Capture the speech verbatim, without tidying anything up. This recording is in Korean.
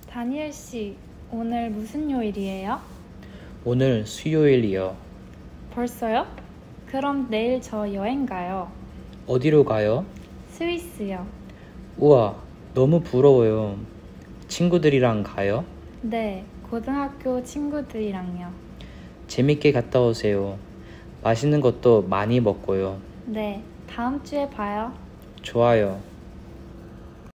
다니엘 씨, 오늘 무슨 요일이에요? 오늘 수요일이요. 벌써요? 그럼 내일 저 여행 가요. 어디로 가요? 스위스요. 우와, 너무 부러워요. 친구들이랑 가요? 네, 고등학교 친구들이랑요. 재밌게 갔다 오세요. 맛있는 것도 많이 먹고요. 네, 다음 주에 봐요. 좋아요.